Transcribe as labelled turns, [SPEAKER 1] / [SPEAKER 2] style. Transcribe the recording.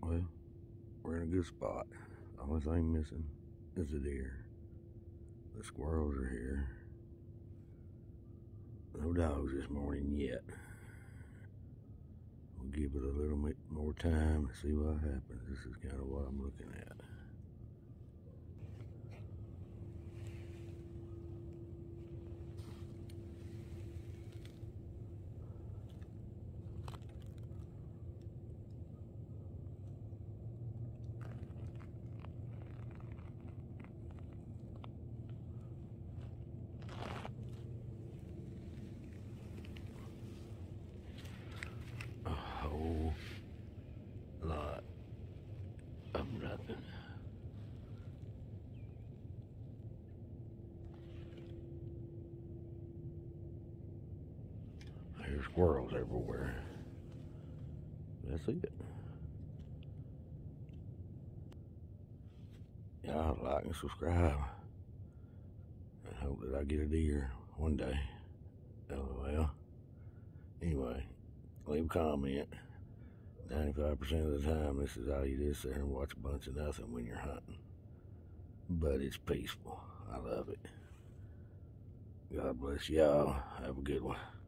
[SPEAKER 1] Well, we're in a good spot. The only thing missing is the deer. The squirrels are here. No dogs this morning yet. We'll give it a little bit more time and see what happens. This is kind of what I'm looking at. A whole lot of nothing. There's squirrels everywhere. That's it. Y'all like and subscribe. I hope that I get a deer one day. LOL. Anyway, leave a comment. 95% of the time, this is all you just sit there and watch a bunch of nothing when you're hunting. But it's peaceful. I love it. God bless y'all. Have a good one.